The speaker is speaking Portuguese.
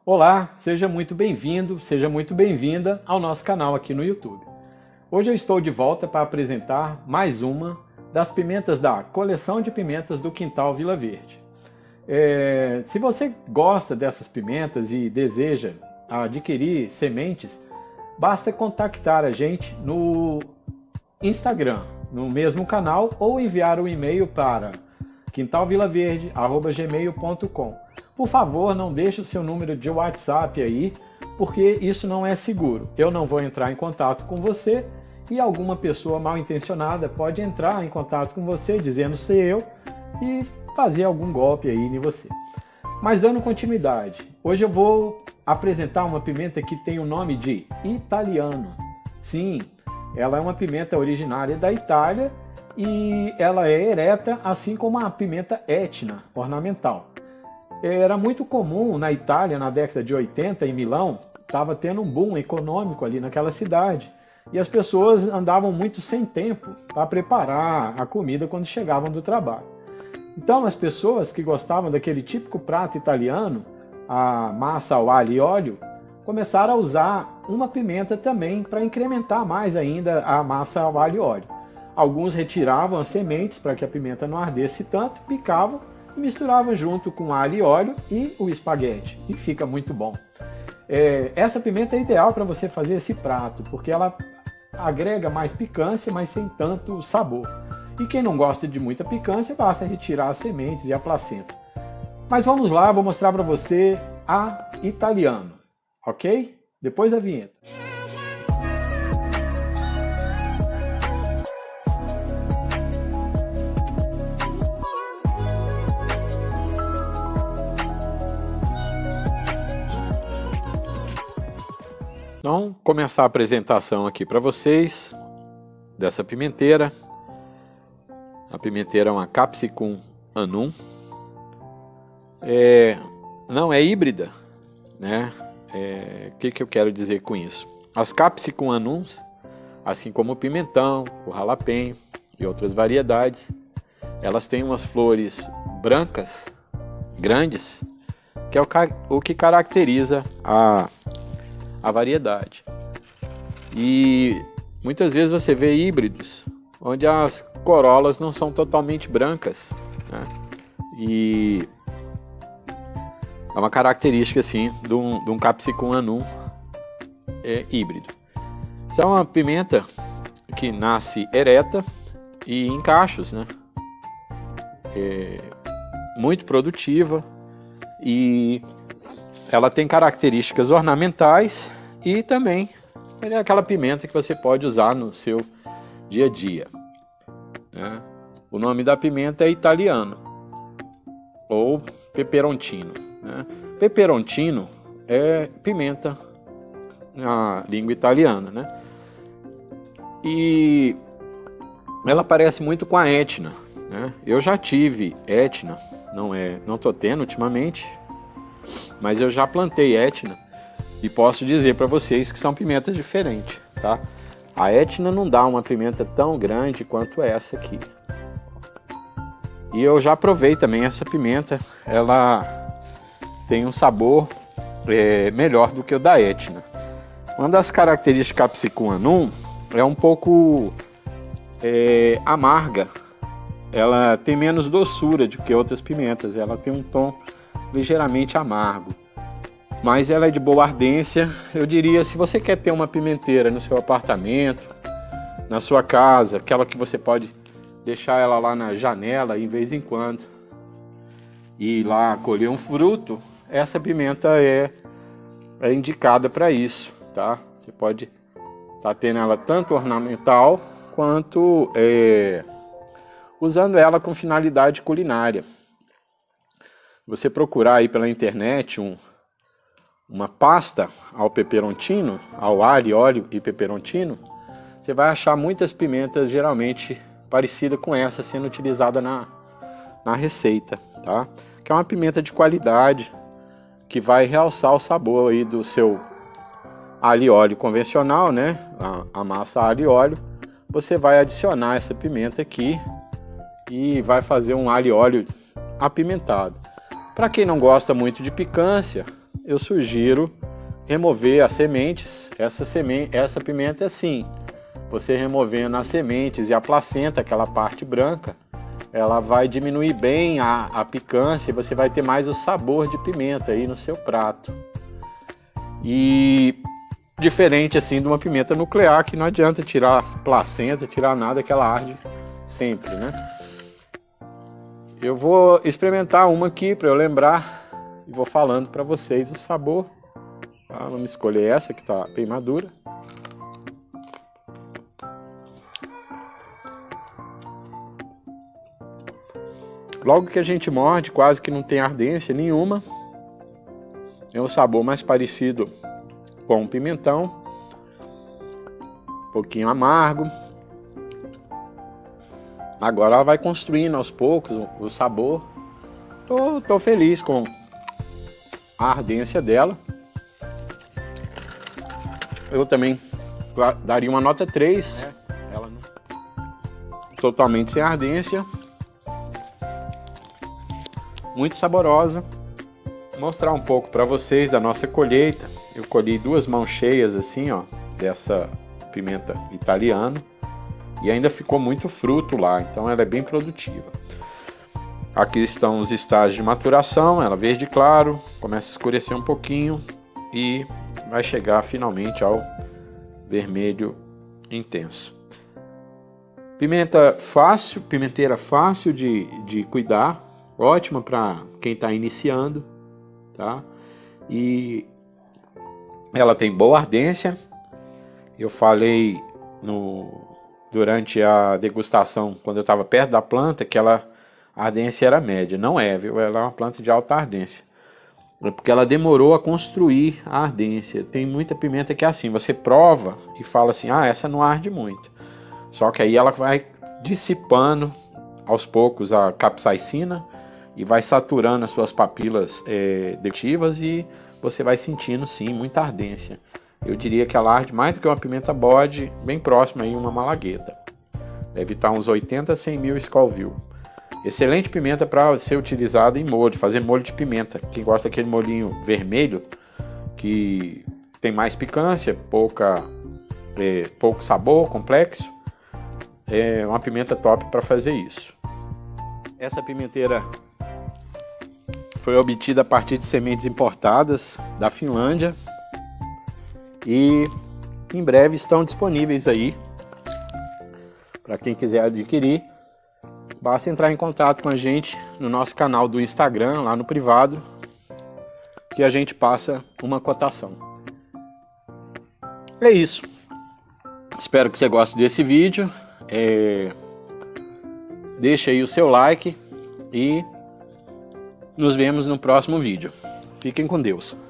Olá, seja muito bem-vindo, seja muito bem-vinda ao nosso canal aqui no YouTube. Hoje eu estou de volta para apresentar mais uma das pimentas da coleção de pimentas do Quintal Vila Verde. Se você gosta dessas pimentas e deseja adquirir sementes, basta contactar a gente no Instagram, no mesmo canal, ou enviar um e-mail para quintalvilaverde@gmail.com. Por favor, não deixe o seu número de WhatsApp aí, porque isso não é seguro. Eu não vou entrar em contato com você e alguma pessoa mal intencionada pode entrar em contato com você dizendo ser eu e fazer algum golpe aí em você. Mas dando continuidade, hoje eu vou apresentar uma pimenta que tem o nome de italiano. Sim, ela é uma pimenta originária da Itália e ela é ereta, assim como a pimenta Etna, ornamental. Era muito comum na Itália, na década de 80, em Milão, estava tendo um boom econômico ali naquela cidade. E as pessoas andavam muito sem tempo para preparar a comida quando chegavam do trabalho. Então as pessoas que gostavam daquele típico prato italiano, a massa ao alho e óleo, começaram a usar uma pimenta também para incrementar mais ainda a massa ao alho e óleo. Alguns retiravam as sementes para que a pimenta não ardesse tanto, picavam, misturava junto com alho e óleo e o espaguete, e fica muito bom. Essa pimenta é ideal para você fazer esse prato, porque ela agrega mais picância, mas sem tanto sabor. E quem não gosta de muita picância, basta retirar as sementes e a placenta. Mas vamos lá, vou mostrar para você a italiano, ok? Depois da vinheta. Então, começar a apresentação aqui para vocês dessa pimenteira. A pimenteira é uma Capsicum annum. Não é híbrida, né? O que eu quero dizer com isso? As Capsicum annums, assim como o pimentão, o jalapeno e outras variedades, elas têm umas flores brancas, grandes, que é o que caracteriza a variedade. E muitas vezes você vê híbridos onde as corolas não são totalmente brancas, né? E é uma característica assim de um Capsicum annum híbrido. Isso é uma pimenta que nasce ereta e em cachos, né? Muito produtiva, e ela tem características ornamentais e também é aquela pimenta que você pode usar no seu dia a dia, né? O nome da pimenta é italiano ou peperoncino, né? Peperoncino é pimenta na língua italiana, né? E ela parece muito com a Etna, né? Eu já tive Etna, não estou tendo ultimamente, mas eu já plantei Etna e posso dizer para vocês que são pimentas diferentes, tá? A Etna não dá uma pimenta tão grande quanto essa aqui. E eu já provei também essa pimenta, ela tem um sabor melhor do que o da Etna. Uma das características Capsicum annum é um pouco amarga. Ela tem menos doçura do que outras pimentas, ela tem um tom ligeiramente amargo, mas ela é de boa ardência. Eu diria, se você quer ter uma pimenteira no seu apartamento, na sua casa, aquela que você pode deixar ela lá na janela em vez em quando e ir lá colher um fruto, essa pimenta é indicada para isso, tá? Você pode estar tendo ela tanto ornamental quanto usando ela com finalidade culinária. Você procurar aí pela internet uma pasta ao peperoncino, ao alho, óleo e peperoncino, você vai achar muitas pimentas geralmente parecidas com essa sendo utilizada na receita, tá? Que é uma pimenta de qualidade que vai realçar o sabor aí do seu alho e óleo convencional, né? A massa alho e óleo. Você vai adicionar essa pimenta aqui e vai fazer um alho e óleo apimentado. Para quem não gosta muito de picância, eu sugiro remover as sementes. Essa pimenta é assim, você removendo as sementes e a placenta, aquela parte branca, ela vai diminuir bem a picância e você vai ter mais o sabor de pimenta aí no seu prato. E diferente assim de uma pimenta nuclear, que não adianta tirar placenta, tirar nada, que ela arde sempre, né? Eu vou experimentar uma aqui para eu lembrar e vou falando para vocês o sabor. Tá? Vamos escolher essa que está bem madura. Logo que a gente morde, quase que não tem ardência nenhuma. É um sabor mais parecido com pimentão, um pouquinho amargo. Agora ela vai construindo aos poucos o sabor. Tô feliz com a ardência dela. Eu também daria uma nota 3. Ela não... totalmente sem ardência. Muito saborosa. Vou mostrar um pouco para vocês da nossa colheita. Eu colhi 2 mãos cheias assim, ó, dessa pimenta italiana. E ainda ficou muito fruto lá, então ela é bem produtiva. Aqui estão os estágios de maturação, ela verde claro, começa a escurecer um pouquinho e vai chegar finalmente ao vermelho intenso. Pimenteira fácil de cuidar, ótima para quem está iniciando, tá? E ela tem boa ardência. Eu falei durante a degustação, quando eu estava perto da planta, que a ardência era média. Não é, viu? Ela é uma planta de alta ardência. É porque ela demorou a construir a ardência. Tem muita pimenta que é assim, você prova e fala assim, essa não arde muito. Só que aí ela vai dissipando aos poucos a capsaicina e vai saturando as suas papilas gustativas e você vai sentindo sim muita ardência. Eu diria que ela arde mais do que uma pimenta bode, bem próxima aí uma malagueta. Deve estar uns 80 a 100 mil Scoville. Excelente pimenta para ser utilizada em molho, fazer molho de pimenta. Quem gosta daquele molhinho vermelho, que tem mais picância, pouco sabor, complexo, é uma pimenta top para fazer isso. Essa pimenteira foi obtida a partir de sementes importadas da Finlândia. E em breve estão disponíveis aí para quem quiser adquirir. Basta entrar em contato com a gente no nosso canal do Instagram, lá no privado, que a gente passa uma cotação. É isso. Espero que você goste desse vídeo. Deixa aí o seu like e nos vemos no próximo vídeo. Fiquem com Deus.